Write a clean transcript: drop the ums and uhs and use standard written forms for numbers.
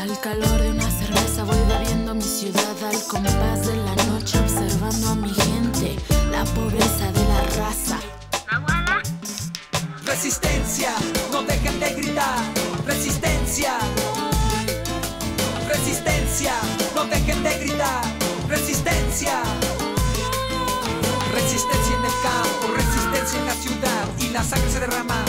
Al calor de una cerveza voy bebiendo mi ciudad al compás de la noche, observando a mi gente, la pobreza de la raza. Resistencia, no dejen de gritar. Resistencia, resistencia, no dejen de gritar. Resistencia, resistencia en el campo, resistencia en la ciudad y la sangre se derrama.